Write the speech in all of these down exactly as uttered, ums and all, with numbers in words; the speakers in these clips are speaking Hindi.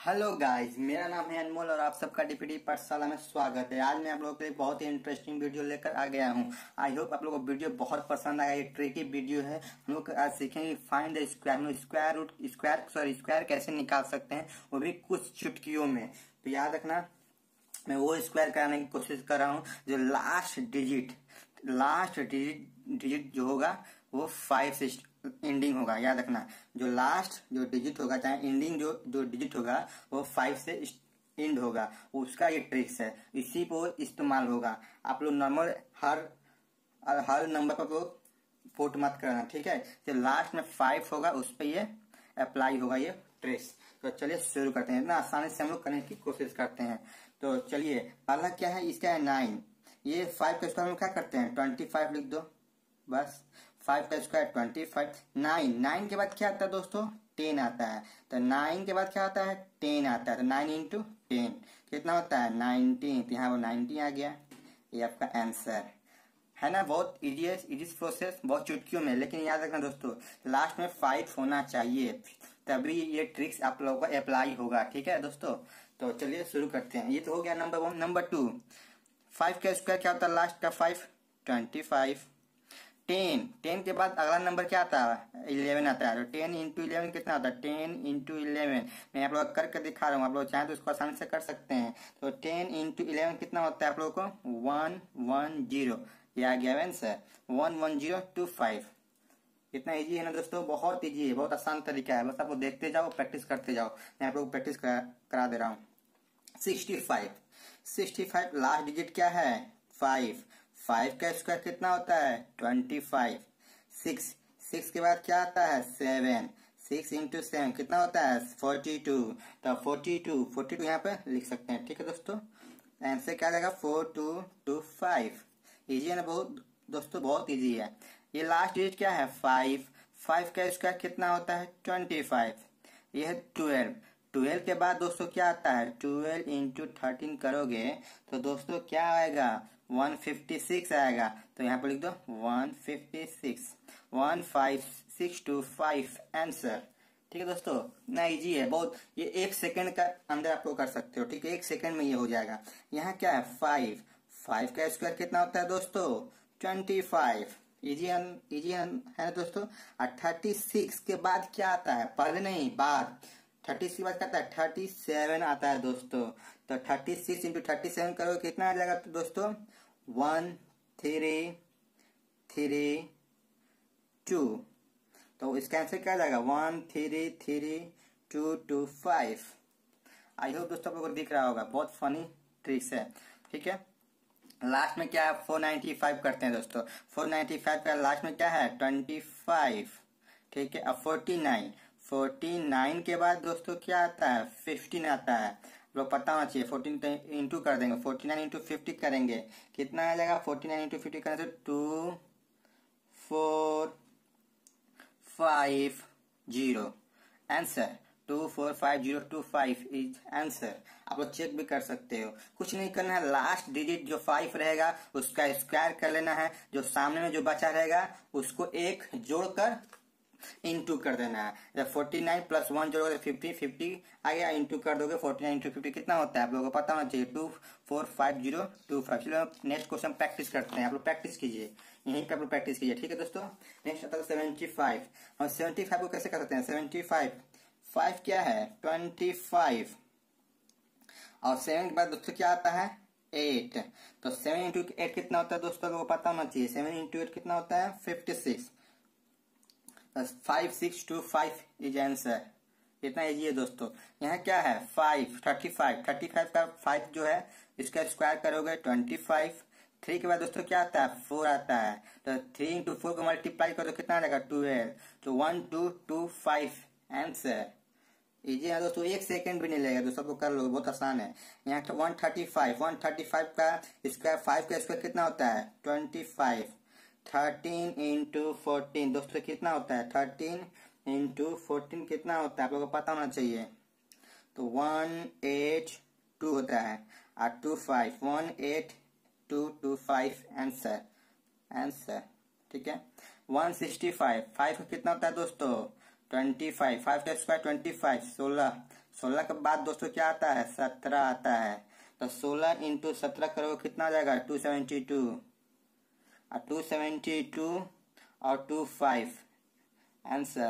हेलो गाइस, मेरा नाम है अनमोल और आप सबका डीपीडी पाठशाला में स्वागत है। आज मैं आप लोगों के लिए बहुत ही इंटरेस्टिंग वीडियो लेकर आ गया हूं। आई होप आप लोगों को वीडियो बहुत पसंद आएगा। ये ट्रिकी वीडियो है। हम लोग आज सीखेंगे find the square square root square sorry square कैसे निकाल सकते हैं, वो भी कुछ चुटकियों में। तो याद रखना, मैं वो स्क्वायर कराने की कोशिश कर रहा हूँ जो last digit last digit digit जो होगा वो फाइव से एंडिंग होगा। याद रखना, जो लास्ट जो डिजिट होगा चाहे एंडिंग जो जो डिजिट होगा वो फाइव से एंड होगा, उसका ये ट्रिक्स है। इसी को इस्तेमाल होगा। आप लोग नॉर्मल हर हर नंबर पर पुट मत करना, ठीक है। जो लास्ट में फाइव होगा उस पर ये अप्लाई होगा ये ट्रिक्स। तो चलिए शुरू करते हैं। इतना आसानी से हम लोग करने की कोशिश करते हैं। तो चलिए, पहला क्या है, इसका है नाइन। ये फाइव का स्क्वायर में क्या करते हैं, ट्वेंटी फाइव लिख दो बस। फाइव का square twenty five. Nine nine के बाद क्या आता है दोस्तों, टेन आता है। तो नाइन के बाद क्या आता है, टेन आता है। तो नाइन इंटू टेन कितना होता है, नाइनटीन। तो यहाँ वो नाइनटीन आ गया। ये आपका आंसर है ना। बहुत इजी है, इजी प्रोसेस, बहुत चुटकियों में। लेकिन याद रखना दोस्तों, लास्ट में फाइव होना चाहिए, तभी ये ट्रिक्स आप लोगों को अप्लाई होगा, ठीक है दोस्तों। तो चलिए शुरू करते हैं। ये तो हो गया number one. Number two, five का स्क्वायर क्या होता है, लास्ट का five, twenty five. Ten ten के बाद अगला नंबर क्या आता है, इलेवन आता है। तो टेन इंटू इलेवन कितना होता है, टेन इंटू इलेवन। मैं आप लोग करके दिखा रहा हूँ, आप लोग चाहें तो इसको आसानी से कर सकते हैं। तो टेन इंटू इलेवन कितना होता है आप लोगों को, वन वन जीरो। ये आ गया answer, one one zero two five. इतना इजी है ना दोस्तों, बहुत इजी है, बहुत आसान तरीका है। बस आप लोग देखते जाओ, प्रैक्टिस करते जाओ। मैं आप लोग प्रैक्टिस करा, करा दे रहा हूँ। Sixty five sixty five last digit क्या है, फाइव। फाइव का स्क्वायर कितना होता है, ट्वेंटी फाइव। सिक्स सिक्स के बाद क्या आता है, सेवन। सिक्स इंटू सेवन कितना होता है, फोर्टी टू। तो फोर्टी टू फोर्टी टू यहाँ पे लिख सकते हैं, ठीक है दोस्तों। आंसर क्या आएगा, four two two five. Easy है ना बहुत दोस्तों, बहुत इजी है। ये लास्ट डिजिट क्या है, फाइव। फाइव का स्क्वायर कितना होता है, ट्वेंटी फाइव। ये है ट्वेल्व। ट्वेल्व के बाद दोस्तों क्या आता है, ट्वेल्व इंटू थर्टीन करोगे तो दोस्तों क्या आएगा, वन फिफ्टी सिक्स आएगा। तो यहाँ पर लिख दो one fifty six. One five six two five answer, ठीक है दोस्तों। ना इजी है बहुत, ये एक सेकंड का अंदर आप लोग कर सकते हो, ठीक है। एक सेकंड में ये हो जाएगा। यहाँ क्या है, फाइव। फाइव का स्क्वायर कितना होता है दोस्तों, ट्वेंटी फाइव। इजी है, इजी है ना दोस्तों। और थर्टी सिक्स के बाद क्या आता है, पहले नहीं बाद। थर्टी सिक्स के बाद क्या आता है, थर्टी सेवन आता है दोस्तों। तो thirty six into thirty seven करोगे कितना आ जाएगा तो दोस्तों, वन थ्री थ्री टू। तो इसका आंसर क्या आ जाएगा, one three three two two five. I hope दोस्तों आप लोगों को दिख रहा होगा, बहुत फनी ट्रिक्स है, ठीक है। लास्ट में क्या है, फोर नाइन्टी फाइव करते हैं दोस्तों। फोर नाइन्टी फाइव का लास्ट में क्या है, ट्वेंटी फाइव, ठीक है। अब फोर्टी नाइन फोर्टी नाइन के बाद दोस्तों क्या आता है, फिफ्टीन आता है। लोग पता होना चाहिए, फोर्टीन इंटू कर देंगे, फोर्टी नाइन इंटू फिफ्टी करेंगे कितना आ जाएगा, फोर्टी नाइन इंटू फिफ्टी करने से two four five zero answer. Two four five zero two five is answer. आप लोग चेक भी कर सकते हो, कुछ नहीं करना है। लास्ट डिजिट जो फाइव रहेगा उसका स्क्वायर कर लेना है, जो सामने में जो बचा रहेगा उसको एक जोड़कर इंटू कर देना है। जब फोर्टी नाइन प्लस वन जोड़ोगे फिफ्टी, फिफ्टी आ गया, इंटू कर दोगे फोर्टी नाइन इंटू फिफ्टी कितना होता है आप लोगों को पता होना चाहिए, two four five zero two five. चलो नेक्स्ट क्वेश्चन प्रैक्टिस करते हैं। आप लोग प्रैक्टिस कीजिए, यहीं पे आप लोग प्रैक्टिस कीजिए, ठीक है दोस्तों। नेक्स्ट आता है सेवेंटी फाइव। और सेवेंटी फाइव को कैसे कर सकते हैं, सेवेंटी फाइव फाइव क्या है, ट्वेंटी फाइव। और सेवन के बाद दोस्तों क्या आता है, एट। तो सेवन इंटू एट कितना होता है दोस्तों, लोगों को पता होना चाहिए। सेवन इंटू एट कितना होता है, fifty six. Five six two five is answer. इतना इजी है दोस्तों। यहाँ क्या है, five thirty five thirty five का फाइव जो है इसका स्क्वायर करोगे ट्वेंटी फाइव। थ्री के बाद दोस्तों क्या आता है, फोर आता है। तो थ्री इंटू फोर को मल्टीप्लाई करो तो कितना आ जाएगा, ट्वेल्व। तो one two two five answer. Easy है दोस्तों, एक सेकंड भी नहीं लगेगा दोस्तों, आपको कर लो, बहुत आसान है। यहाँ one thirty five one thirty five का स्क्वायर, फाइव का स्क्वायर कितना होता है, twenty five. Thirteen into fourteen दोस्तों कितना होता है, थर्टीन इंटू फोर्टीन कितना होता है आप लोगों को पता होना चाहिए। तो वन एट टू होता है और two five, one eight two two five answer answer, ठीक है। वन सिक्सटी फाइव फाइव का कितना होता है दोस्तों, ट्वेंटी फाइव। फाइव का स्क्वायर ट्वेंटी फाइव, सोलह सोलह के बाद दोस्तों क्या आता है, सत्रह आता है। तो सोलह इंटू सत्रह करोगे कितना आ जाएगा, टू सेवेंटी टू। और टू सेवेंटी टू और टू फाइव आंसर।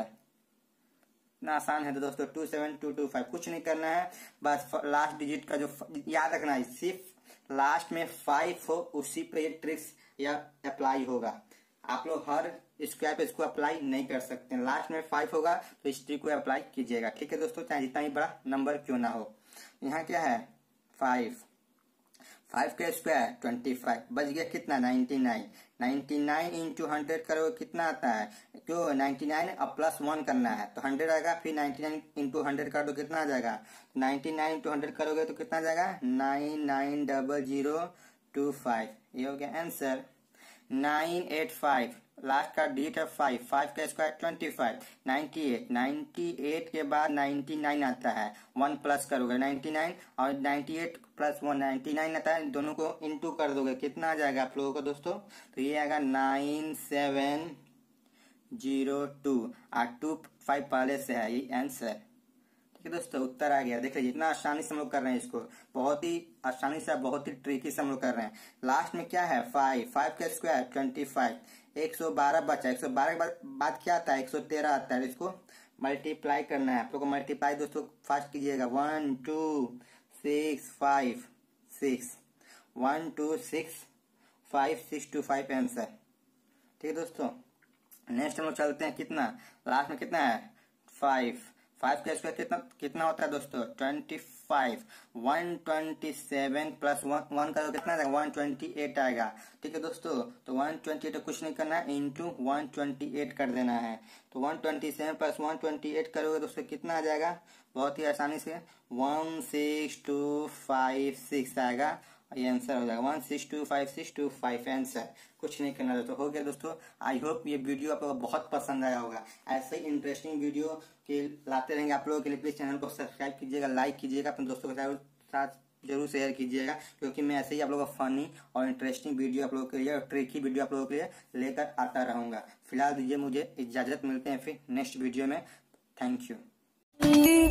इतना आसान है तो दोस्तों two seven two two five. कुछ नहीं करना है, बस लास्ट डिजिट का जो याद रखना है, सिर्फ लास्ट में फाइव हो उसी पे ये ट्रिक्स या अप्लाई होगा। आप लोग हर स्क्वायर पे इसको अप्लाई नहीं कर सकते। लास्ट में फाइव होगा तो इस ट्रिक को अप्लाई कीजिएगा, ठीक है दोस्तों, चाहे जितना ही बड़ा नंबर क्यों ना हो। यहाँ क्या है, फाइव, फाइव का स्क्वायर ट्वेंटी फाइव, बच गया कितना, ninety nine. Ninety nine into hundred करोगे कितना आता है, क्यों नाइनटी नाइन अब प्लस वन करना है तो हंड्रेड आएगा, फिर नाइनटी नाइन इंटू हंड्रेड कर दो कितना आ जाएगा, नाइनटी नाइन इंटू हंड्रेड करोगे तो कितना आ जाएगा, nine nine double zero two five. ये हो गया answer. Nine eight five, last का डिजिट है फाइव, फाइव का square twenty five, ninety eight, ninety eight के बाद नाइनटी नाइन आता है, वन प्लस करोगे नाइनटी नाइन और ninety eight plus one ninety nine आता है, दोनों को इंटू कर दोगे कितना आ जाएगा आप लोगों को दोस्तों, तो ये आएगा नाइन सेवन जीरो टू और टू फाइव पहले से है, ये आंसर। ठीक है दोस्तों, उत्तर आ गया। देखिए जितना आसानी से हम लोग कर रहे हैं इसको, बहुत ही आसानी से, बहुत ही ट्रिकी से हम लोग कर रहे हैं। लास्ट में क्या है, फाइव, फाइव का स्क्वायर ट्वेंटी फाइव, एक सौ बारह बचा, एक सौ बारह के बाद बाद क्या आता है, एक सौ तेरह आता है। इसको मल्टीप्लाई करना है आप लोग को। मल्टीप्लाई दोस्तों फास्ट कीजिएगा, one two six five six, one two six five six two five answer. ठीक है दोस्तों, नेक्स्ट हम लोग चलते हैं। कितना लास्ट में कितना है, फाइव, फाइव का स्क्वायर कितना कितना होता है दोस्तों, twenty five, one twenty seven plus one one करो कितना आएगा, वन ट्वेंटी एट आएगा। ठीक है दोस्तों, तो वन ट्वेंटी एट कुछ नहीं करना है, इंटू वन ट्वेंटी एट कर देना है। तो one twenty seven plus one twenty eight करोगे दोस्तों कितना आ जाएगा, बहुत ही आसानी से one six two five six आएगा, ये आंसर हो जाएगा, one six two five six two five answer. कुछ नहीं करना दोस्तों, हो गया दोस्तों। आई होप ये वीडियो आप लोगों को बहुत पसंद आया होगा। ऐसे ही इंटरेस्टिंग वीडियो के लाते रहेंगे आप लोगों के लिए। प्लीज चैनल को सब्सक्राइब कीजिएगा, लाइक कीजिएगा, अपने दोस्तों के साथ जरूर शेयर कीजिएगा, क्योंकि मैं ऐसे ही आप लोगों को फनी और इंटरेस्टिंग वीडियो आप लोगों के लिए और ट्रिकी वीडियो आप लोगों के लिए लेकर आता रहूंगा। फिलहाल दीजिए मुझे इजाजत, मिलते हैं फिर नेक्स्ट वीडियो में। Thank you.